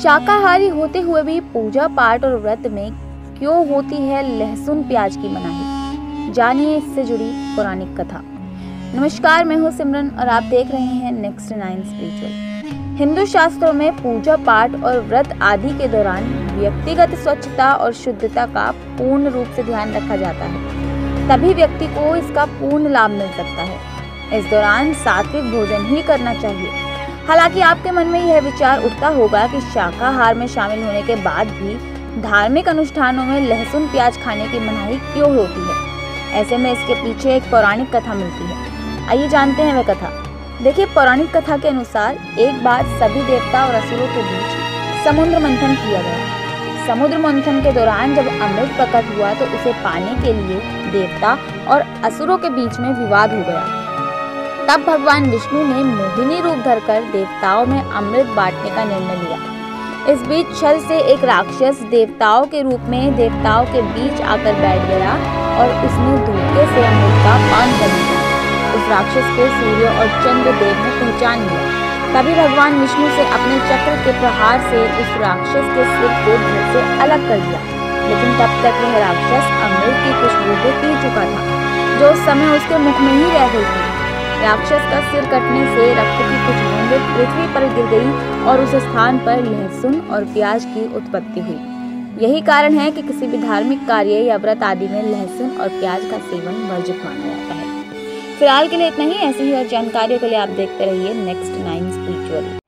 शाकाहारी होते हुए भी पूजा पाठ और व्रत में क्यों होती है लहसुन प्याज की मनाही? जानिए इससे जुड़ी पौराणिक कथा। नमस्कार, मैं हूँ सिमरन और आप देख रहे हैं नेक्स्ट 9 स्पिरिचुअल। हिंदू शास्त्रों में पूजा पाठ और व्रत आदि के दौरान व्यक्तिगत स्वच्छता और शुद्धता का पूर्ण रूप से ध्यान रखा जाता है, तभी व्यक्ति को इसका पूर्ण लाभ मिल सकता है। इस दौरान सात्विक भोजन ही करना चाहिए। हालांकि आपके मन में यह विचार उठता होगा कि शाकाहार में शामिल होने के बाद भी धार्मिक अनुष्ठानों में लहसुन प्याज खाने की मनाही क्यों होती है। ऐसे में इसके पीछे एक पौराणिक कथा मिलती है। आइए जानते हैं वह कथा। देखिए, पौराणिक कथा के अनुसार एक बार सभी देवता और असुरों के बीच समुद्र मंथन किया गया। समुद्र मंथन के दौरान जब अमृत प्रकट हुआ तो उसे पाने के लिए देवता और असुरों के बीच में विवाद हो गया। तब भगवान विष्णु ने मोहिनी रूप धरकर देवताओं में अमृत बांटने का निर्णय लिया। इस बीच छल से एक राक्षस देवताओं के रूप में देवताओं के बीच आकर बैठ गया और उसने धूके से अमृत का पान कर लिया। उस राक्षस को सूर्य और चंद्र देव ने पहचान लिया। तभी भगवान विष्णु से अपने चक्र के प्रहार से उस राक्षस के सिर को धड़ से अलग कर दिया। लेकिन तब तक वह राक्षस अमृत की खुशबू को पी चुका था, जो उस समय उसके मुख में ही रह गई थी। राक्षस का सिर कटने से रक्त की कुछ बूंदें पृथ्वी पर गिर गई और उस स्थान पर लहसुन और प्याज की उत्पत्ति हुई। यही कारण है कि किसी भी धार्मिक कार्य या व्रत आदि में लहसुन और प्याज का सेवन वर्जित माना जाता है। फिलहाल के लिए इतना ही। ऐसी ही और जानकारियों के लिए आप देखते रहिए नेक्स्ट 9 स्पिरिचुअल।